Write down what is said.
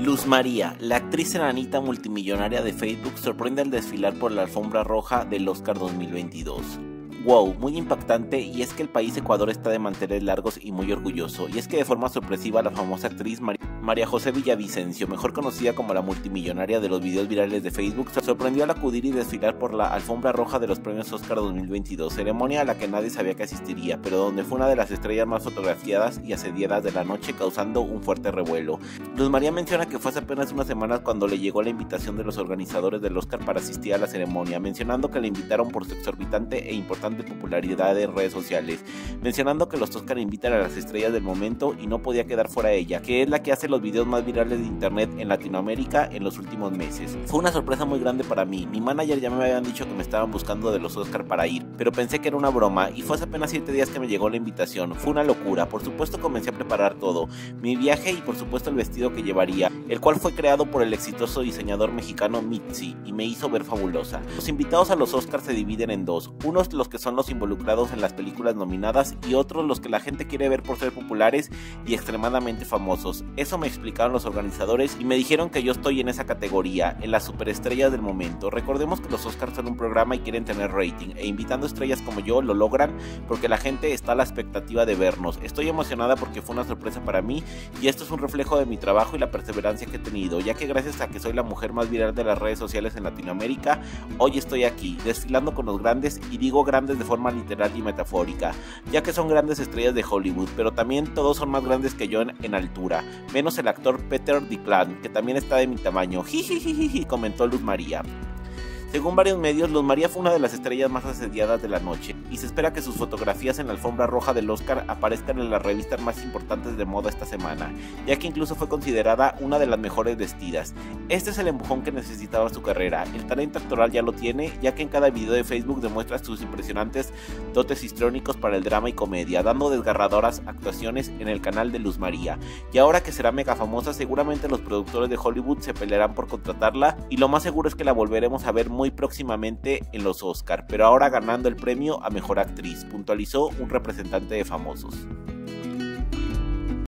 Luz María, la actriz enanita multimillonaria de Facebook, sorprende al desfilar por la alfombra roja del Oscar 2022. Wow, muy impactante, y es que el país Ecuador está de manteles largos y muy orgulloso, y es que de forma sorpresiva la famosa actriz María José Villavicencio, mejor conocida como la multimillonaria de los videos virales de Facebook, sorprendió al acudir y desfilar por la alfombra roja de los premios Oscar 2022, ceremonia a la que nadie sabía que asistiría, pero donde fue una de las estrellas más fotografiadas y asediadas de la noche, causando un fuerte revuelo. Luz María menciona que fue hace apenas unas semanas cuando le llegó la invitación de los organizadores del Oscar para asistir a la ceremonia, mencionando que le invitaron por su exorbitante e importante popularidad en redes sociales, mencionando que los Oscar invitan a las estrellas del momento y no podía quedar fuera ella, que es la que hace los videos más virales de internet en Latinoamérica en los últimos meses. Fue una sorpresa muy grande para mí. Mi manager ya me habían dicho que me estaban buscando de los Oscar para ir, pero pensé que era una broma, y fue hace apenas 7 días que me llegó la invitación. Fue una locura. Por supuesto comencé a preparar todo, mi viaje y por supuesto el vestido que llevaría, el cual fue creado por el exitoso diseñador mexicano Mitzi, y me hizo ver fabulosa. Los invitados a los Oscar se dividen en dos, unos los que son los involucrados en las películas nominadas y otros los que la gente quiere ver por ser populares y extremadamente famosos. Eso me explicaron los organizadores y me dijeron que yo estoy en esa categoría, en las superestrellas del momento. Recordemos que los Oscars son un programa y quieren tener rating, e invitando estrellas como yo lo logran porque la gente está a la expectativa de vernos. Estoy emocionada porque fue una sorpresa para mí, y esto es un reflejo de mi trabajo y la perseverancia que he tenido, ya que gracias a que soy la mujer más viral de las redes sociales en Latinoamérica, hoy estoy aquí, desfilando con los grandes, y digo grandes de forma literal y metafórica, ya que son grandes estrellas de Hollywood, pero también todos son más grandes que yo en altura, menos el actor Peter Dinklage, que también está de mi tamaño, jijijiji, comentó Luz María. Según varios medios, Luz María fue una de las estrellas más asediadas de la noche, y se espera que sus fotografías en la alfombra roja del Oscar aparezcan en las revistas más importantes de moda esta semana, ya que incluso fue considerada una de las mejores vestidas. Este es el empujón que necesitaba su carrera. El talento actoral ya lo tiene, ya que en cada video de Facebook demuestra sus impresionantes dotes histriónicos para el drama y comedia, dando desgarradoras actuaciones en el canal de Luz María. Y ahora que será mega famosa, seguramente los productores de Hollywood se pelearán por contratarla, y lo más seguro es que la volveremos a ver muy próximamente en los Oscar, pero ahora ganando el premio a Mejor Actriz, puntualizó un representante de famosos.